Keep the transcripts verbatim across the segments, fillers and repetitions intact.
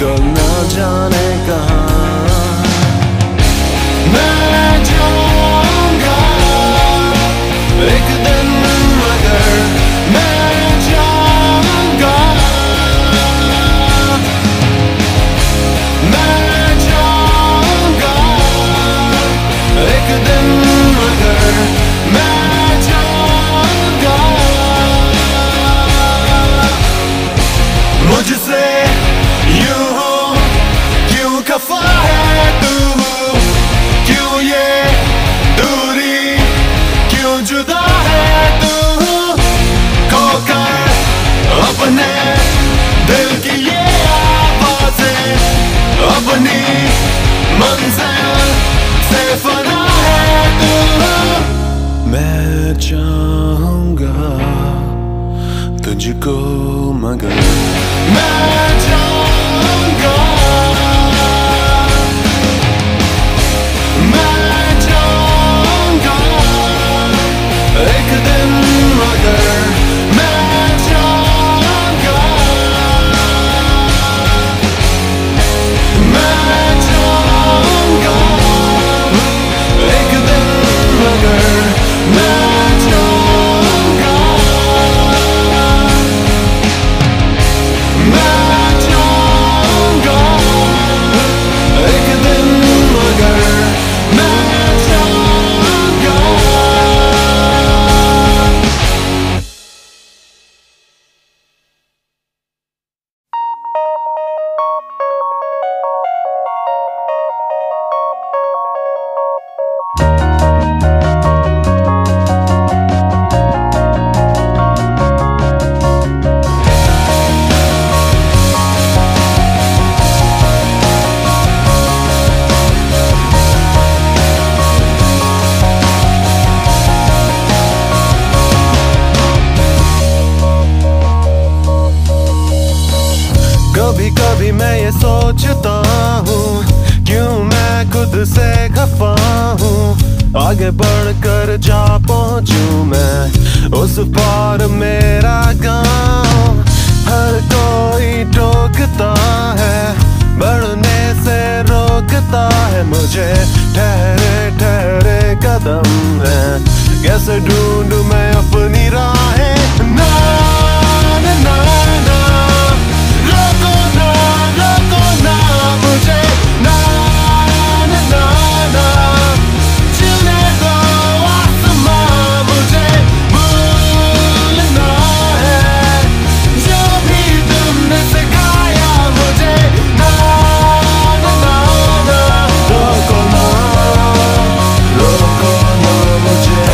कल ना जाने कहाँ मैं जाऊंगा एक दिन मगर मैं जाऊंगा मैं जाऊंगा एक दिन मगर मैं जाऊंगा मुझसे यूं हो क्यों खफा है तू क्यों ये दूरी क्यों जुदा है तू खोकर अपने दिल की ये आवाज़ें अपनी मंजिल से फना है तू मैं चाहूँगा तुझको मगर मैं जाऊंगा मैं जाऊंगा एक दिन मगर मैं जाऊंगा मैं जाऊंगा एक दिन मगर मैं जाऊंगा मैं जाऊंगा एक दिन मगर मैं जाऊंगा कभी कभी मैं ये सोचता हूँ क्यों मैं खुद से खफा हूँ आगे बढ़कर जा पहुँचूं मैं उस पार मेरा गाँव हर कोई टोकता है बढ़ने से रोकता है मुझे ठहरे ठहरे कदम है कैसे ढूंढूं मैं अपनी राहें ना ना ना ना रोको ना रोको ना मुझे ना ना ना ना जीने दो आसमां मुझे भूलना है जो भी तुमने सिखाया मुझे ना ना ना ना रोको ना रोको ना मुझे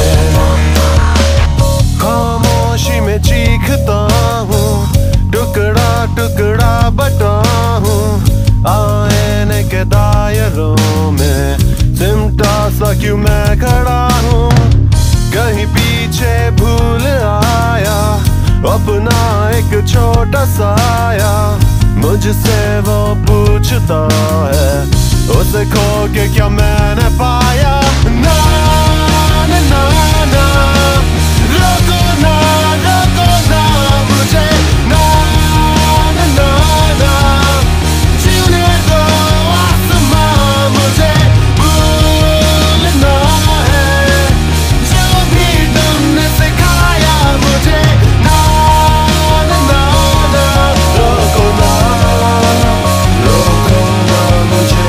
खामोशी में चीखता हूँ टुकड़ा टुकड़ा बटा हूँ आईने के दायरों में सिमटा सा क्यों मैं खड़ा हूँ कहीं पीछे भूल आया अपना एक छोटा साया मुझसे वो पूछता है उसे खो के क्या मैंने पाया ना ना ना ना रोको ना रोको ना मुझे ना ना ना ना जीने दो आसमां मुझे भूलना है जो भी तुमने सिखाया मुझे ना ना ना ना रोको ना रोको ना मुझे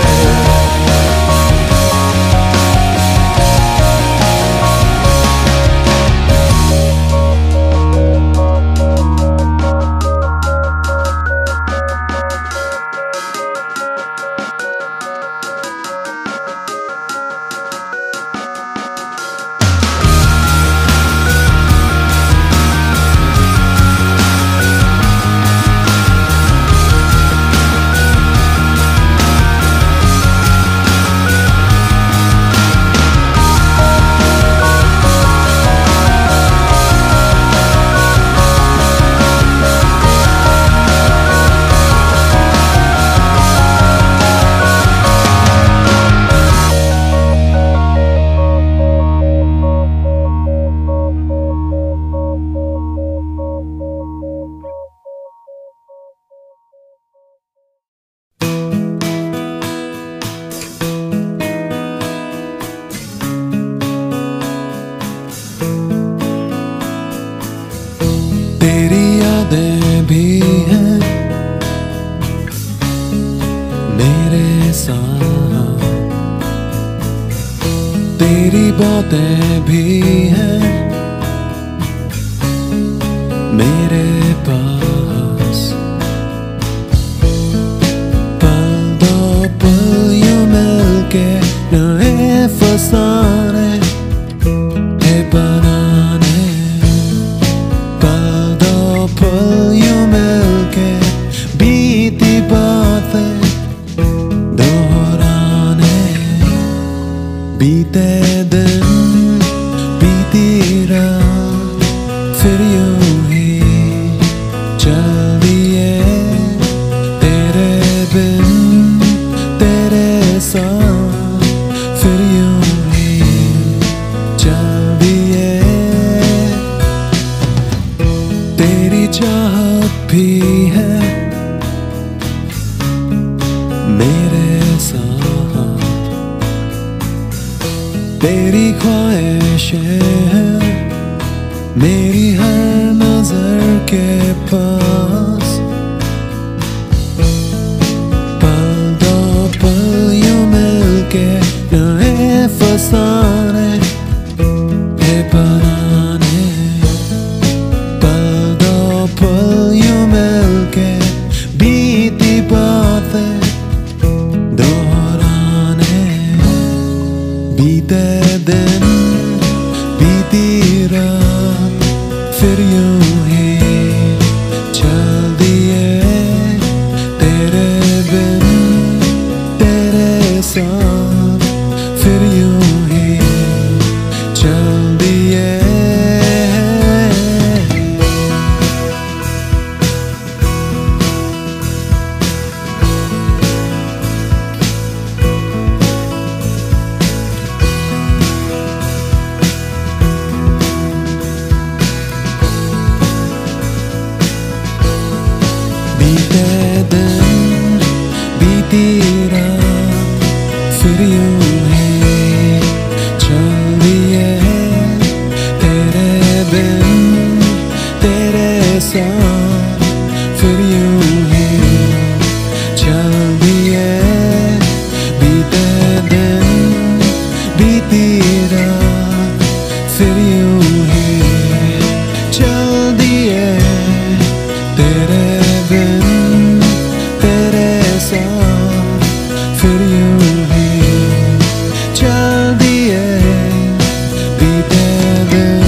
साथ तेरी बातें भी हैं मेरे पास। पल दो पल यूं मिलके नए फसाने है बनाने। पल दो पल यूं मिलके बीती बातें दोहराने। बीते दिन बीती रात फिर यूं ही चल दिए तेरे बिन तेरे साथ फिर यूं ही चल दिए। तेरी चाहत भी है मेरे साथ तेरी ख्वाहिशें हैं मेरी हर नजर के पास। पल दो पल यूं मिलके नए फसाने है बनाने। पल दो पल यूं मिलके बीती बातें दोहराने। बीते दिन बीती रात फिर यूं ही चल दिए तेरे बिन तेरे साथ फिर यूं ही चल दिए। बीते दिन बीती रात फिर यूं ही चल दिए तेरे बिन तेरे साथ फिर यूं ही चल दिए। बीते दिन बीती रात फिर यूं ही चल दिए तेरे बिन तेरे साथ फिर यूं ही चल दिए बीते दिन।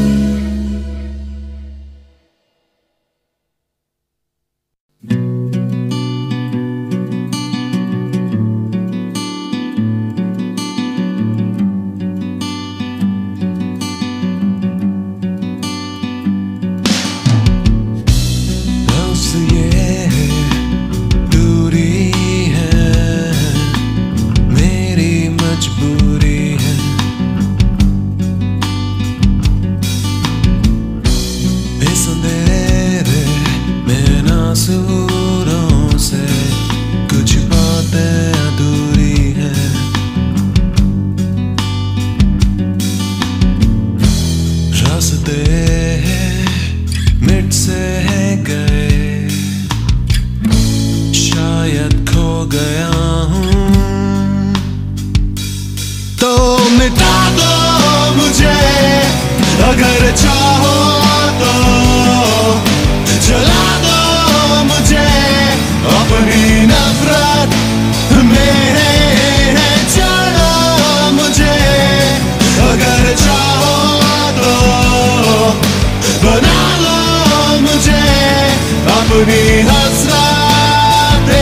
बस ये दूरी है मेरी मजबूरी है। इस अंधेरे में नासूरों से कुछ बातें अधूरी हैं। रास्ते मिट से गए शायद खो गया हूँ। तो मिटा दो मुझे अगर चाहो तो। जला दो मुझे अपनी नफरत मेरे है। जला मुझे अगर चाहो तो। बना लो मुझे अपनी हसरतें।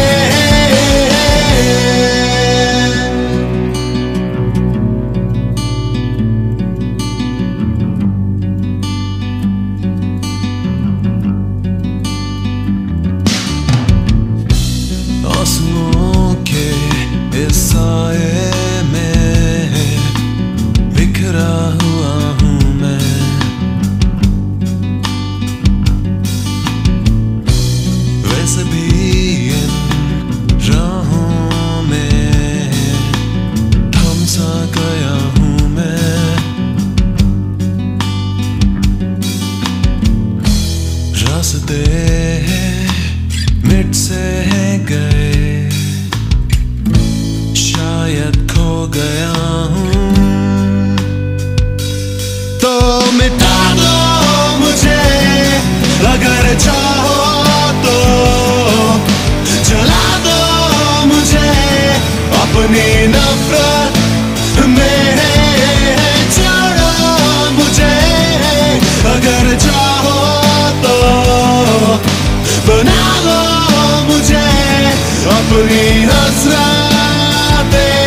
आंसुओं के इस साए में बिखरा हुआ हूँ मैं। वैसे भी इन राहों में थम सा गया हूँ मैं। रास्ते मिट से गए अपनी नफरत में छोड़ो मुझे, अगर चाहो तो बना लो मुझे अपनी हसरतें।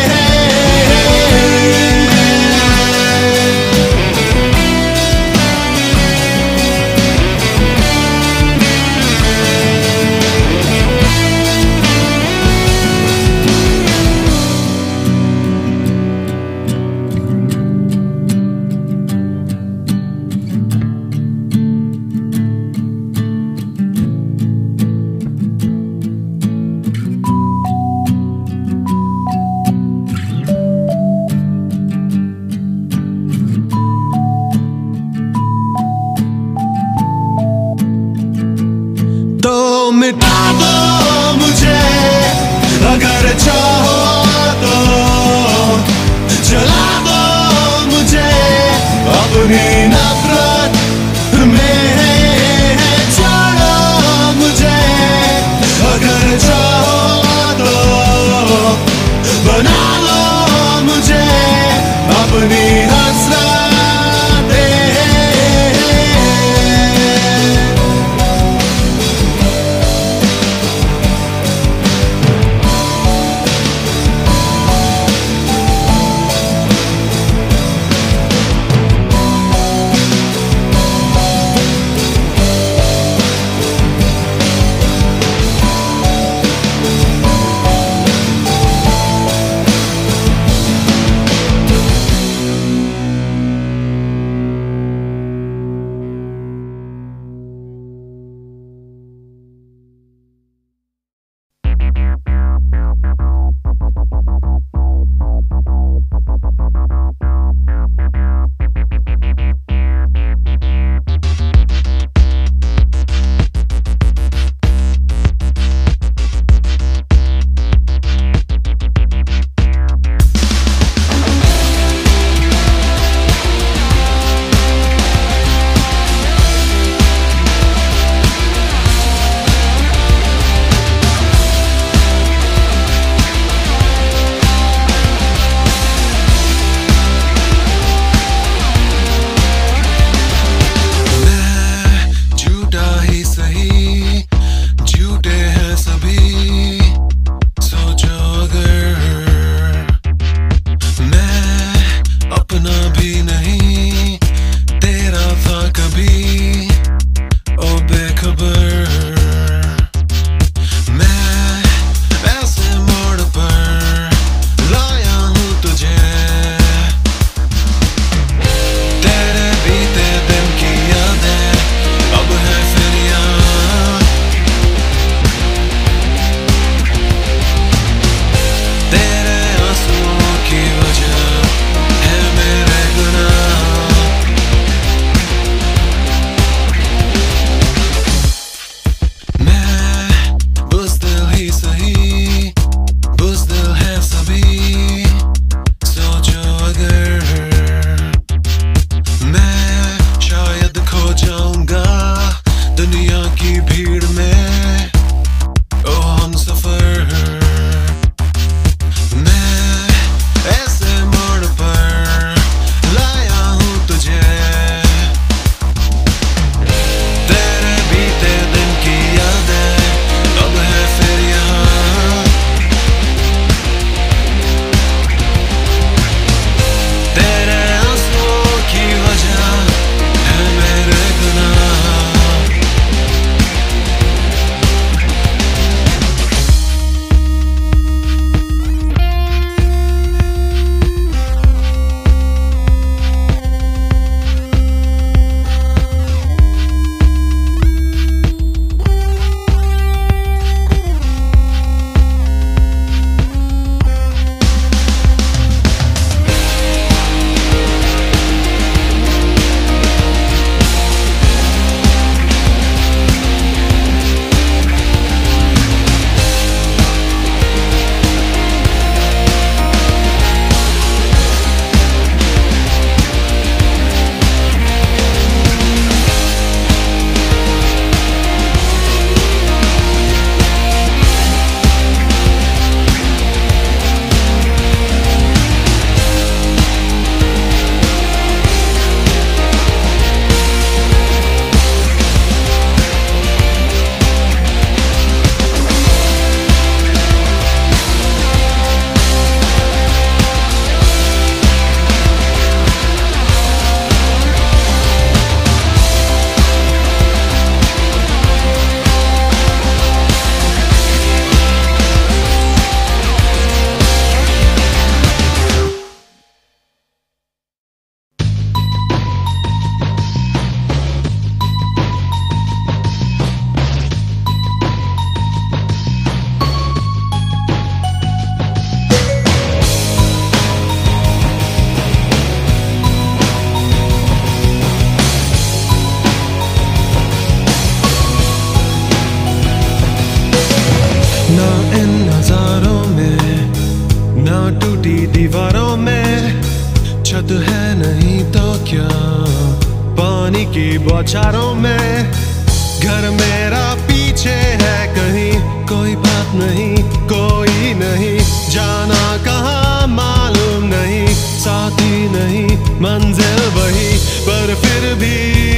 बौछारों में घर मेरा पीछे है कहीं, कोई बात नहीं कोई नहीं, जाना कहाँ मालूम नहीं, साथी नहीं मंजिल वही, पर फिर भी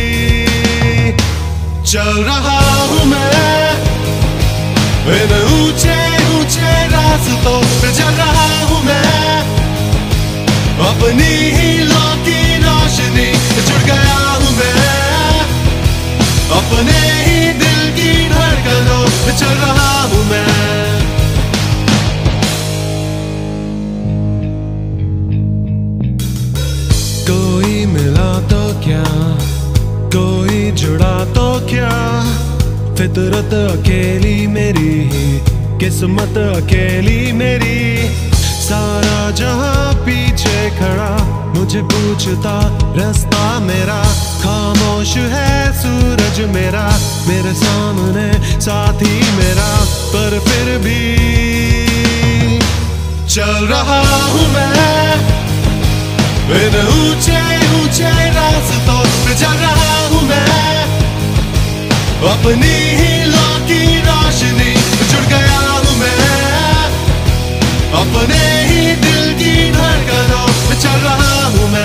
चल रहा हूँ मैं इन ऊंचे ऊंचे रास्तों पे, चल रहा हूँ मैं अपनी ही लो की रोशनी, जुड़ गया हूँ मैं अपने ही दिल की धड़कनों पे, चल रहा हूँ मैं। कोई मिला तो क्या, कोई जुड़ा तो क्या, फितरत अकेली मेरी ही, किस्मत अकेली मेरी, सारा जहां पीछे खड़ा मुझे पूछता रास्ता मेरा, खामोश है सूरज मेरा मेरे सामने साथी मेरा, पर फिर भी चल रहा हूँ मैं इन ऊंचे ऊंचे रास्तों पे, चल रहा हूँ मैं अपनी ही लो की रोशनी, जुड़ गया हूँ मैं अपने ही दिल की धड़कनों पे, चल रहा हूँ मैं।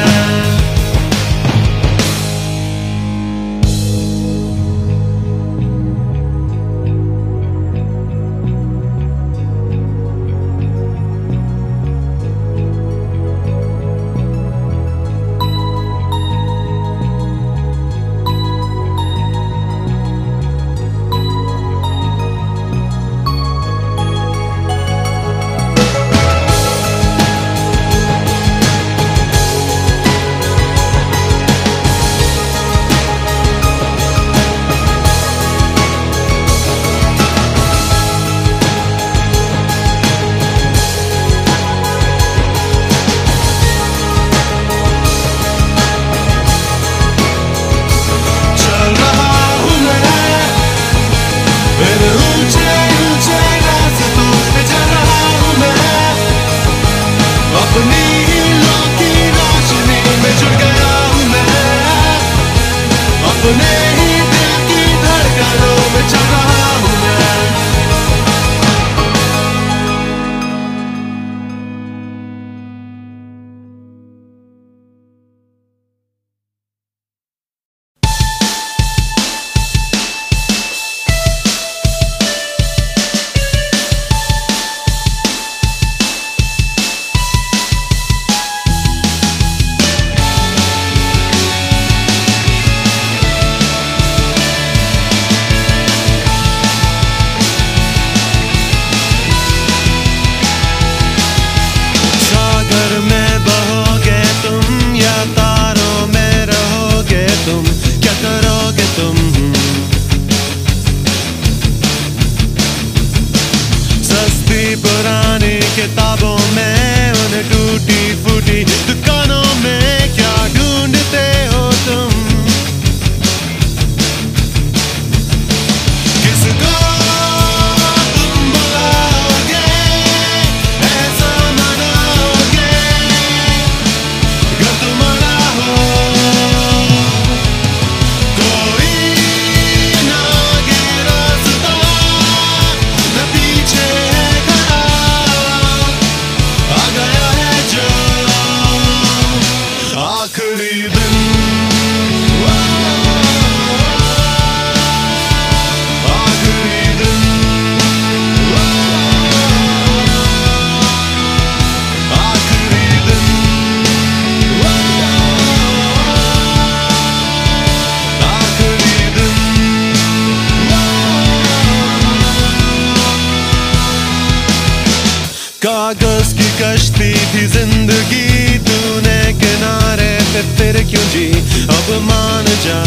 कागज की कश्ती थी जिंदगी, तूने किनारे पे फिर क्यों जी, अब मान जा।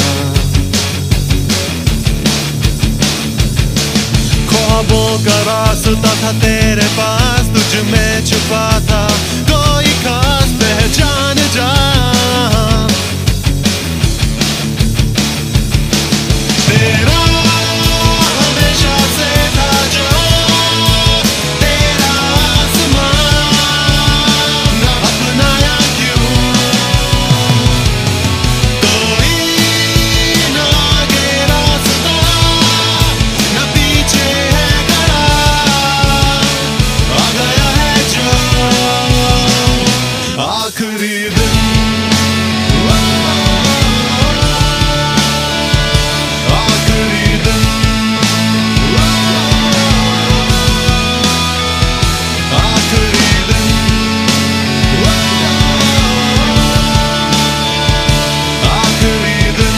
ख्वाबों का रास्ता था तेरे पास, तुझ में छुपा था कोई खास पहचान जा। तेरा हमेशा से था जो तेरा आसमान, न अपनाया क्यों कोई आखिरी दिन, आखिरी दिन, आखिरी दिन, आखिरी दिन।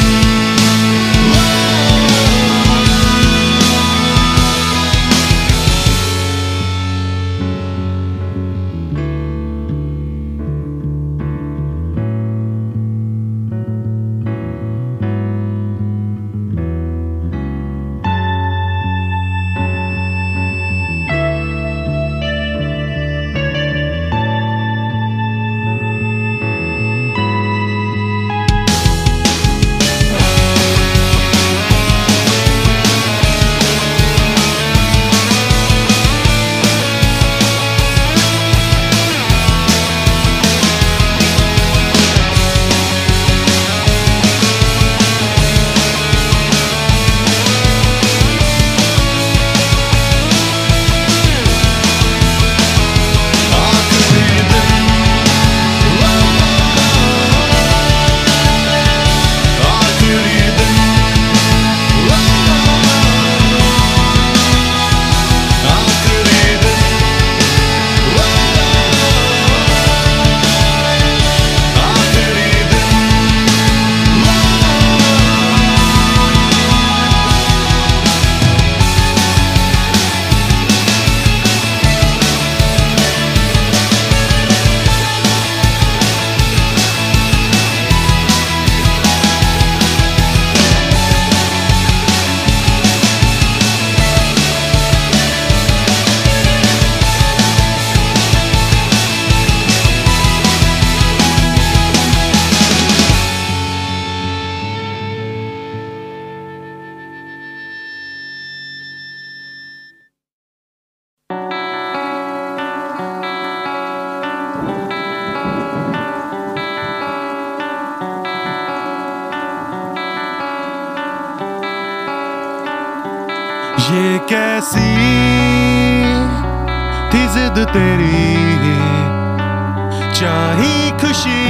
ये कैसी थी जिद तेरी, चाही खुशी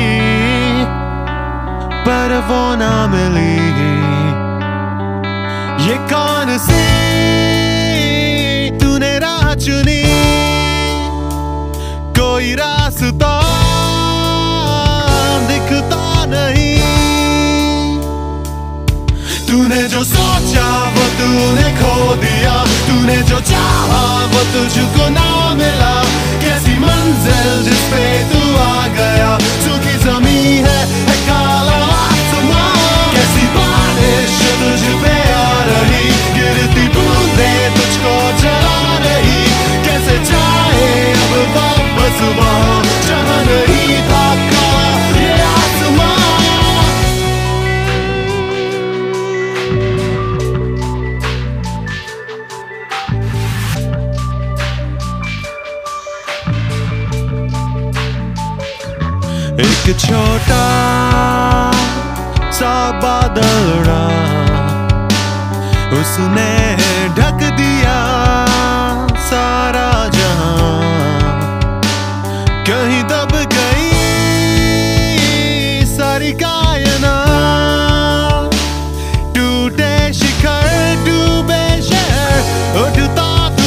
पर वो ना मिली। ये कौन सी तूने राह चुनी, कोई रास्ता दिखता नहीं। तूने जो सोचा वो तूने खो दिया, तूने जो चाहा वो तुझको ना मिला। कैसी मंजिल जिस पे तू आ गया, सूखी जमीन है, है काला आसमान। कैसी बारिश तुझ पे आ रही, गिरती बूंदें तुझको जला रही। कैसे जाए अब वापस वहाँ जहाँ नहीं था काला ये आसमान। एक छोटा सा बादल रहा, उसने ढक दिया सारा जहां। कहीं दब गई सारी कायनात, टूटे शिखर डूबे शहर उठता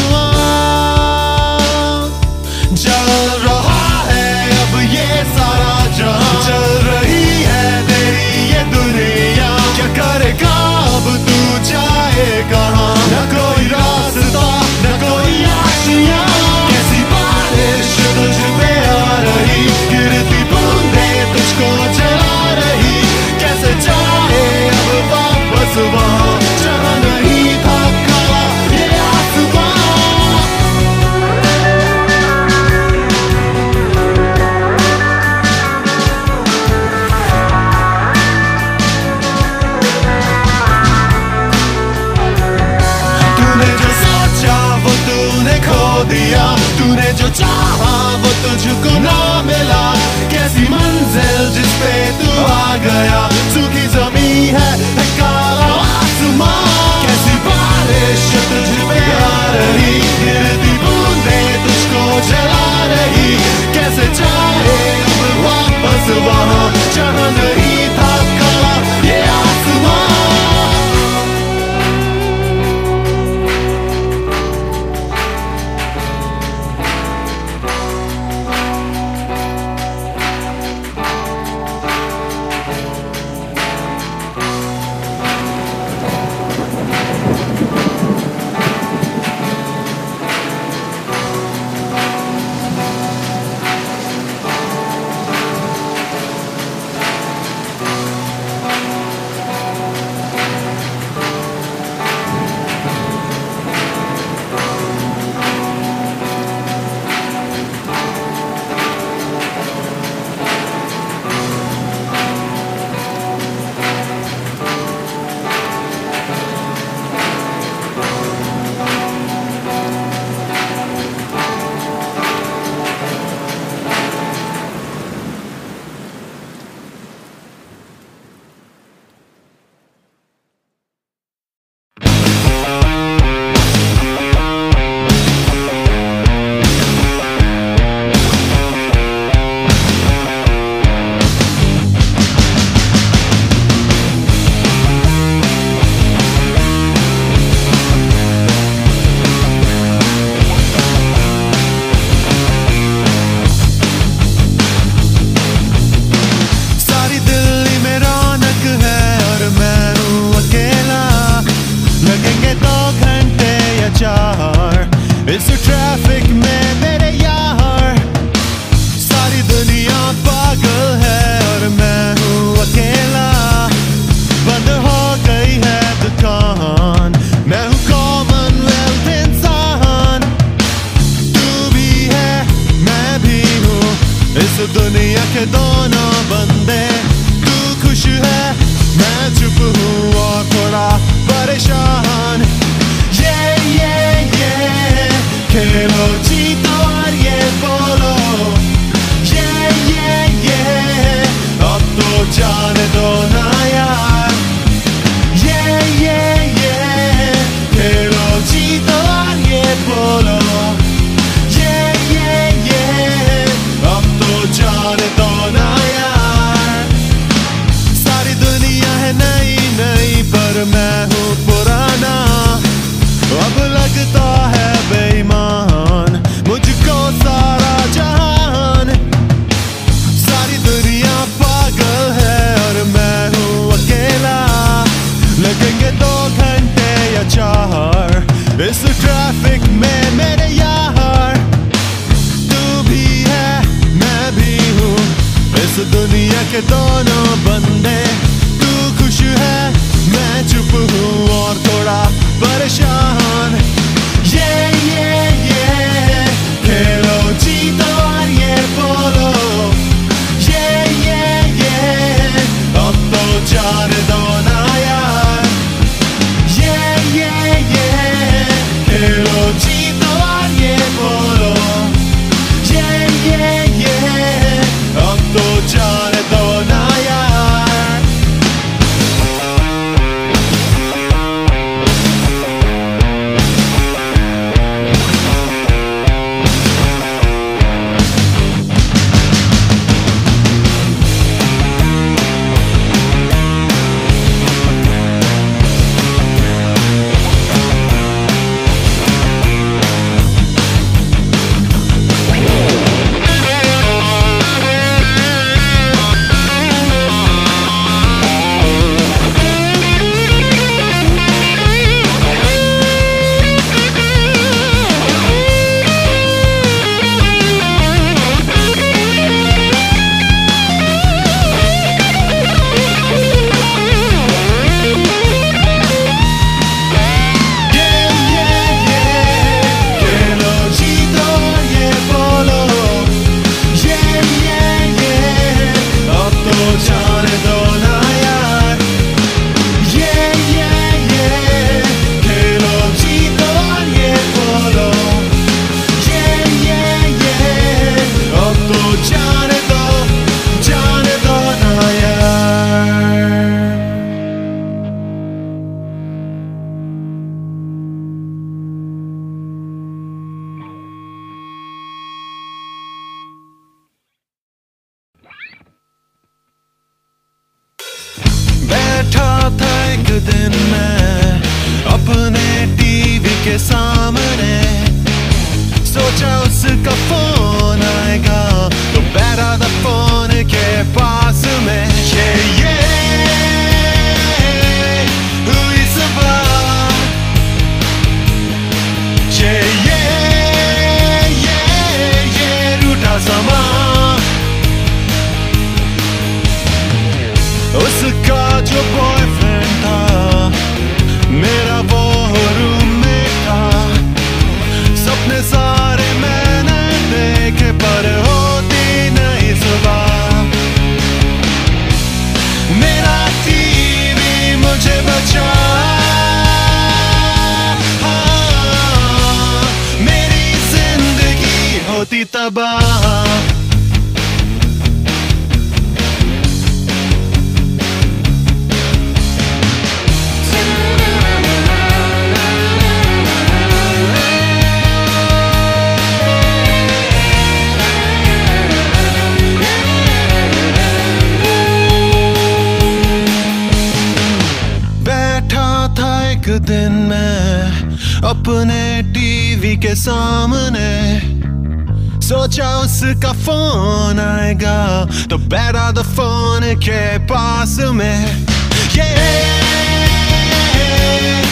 धुआं। जल रहा है अब ये सारा जहां, चल रही है तेरी ये दुनिया। क्या करेगा अब तू, जाए कहाँ? न कोई रास्ता न कोई आशियाँ। कैसी बारिश तुझ पे आ रही, गिरती बूंदें तुझको जला रही। कैसे जाए अब वापस वहाँ जहाँ नहीं था काला ये आसमान। खो दिया, तूने जो चाहा वो तुझको ना मिला। कैसी मंजिल जिस पे तू आ गया, सूखी जमीन है, है काला आसमान। कैसी बारिश तुझ पे आ रही, गिरती बूंदें तुझको जला रही। कैसे जाए अब दुनिया के दोनों बंदे। तू खुश है मैं चुप हूँ और थोड़ा परेशान। ये ये ये खेलो जीतो और ये बोलो। ये ये ये अब तो जाने दो ना यार। ये ये ये खेलो जीतो और ये बोलो। ये ये ये अब तो जाने दो ना यार। सारी दुनिया है नई नई पर मैं हूँ पुराना। अब लगता है बेईमान मुझको सारा जहान। सारी दुनिया पागल है और मैं हूँ अकेला। लगेंगे दो घंटे या चार इस ट्रैफिक में मेरे यार। तू भी है मैं भी हूँ इस दुनिया के दोनों बंदे। तू खुश है मैं चुप हूँ और थोड़ा परेशान। ये ये ये खेलो जीतो और ये बोलो। ये ये ये अब तो जाने दो ना यार। ये ये ये खेलो जीतो और ये बोलो। ये ये ये अब तो जाने दो ना यार। बैठा था एक दिन मैं अपने टीवी के सामने। सोचा उसका फोन आएगा तो बैठा था फोन के पास में। ये ये हुई सुबह। ये ये ये ये रूठा समा। उसका जो बॉयफ्रेंड था मेरा वो रूममेट था। सपने सारे मैंने देखे पर होती नहीं सुबह। मेरा टीवी मुझे बचा। हाँ, मेरी जिंदगी होती तबाह। दिन मैं अपने टीवी के सामने। सोचा उसका फोन आएगा तो बैठा था फोन के पास में। ये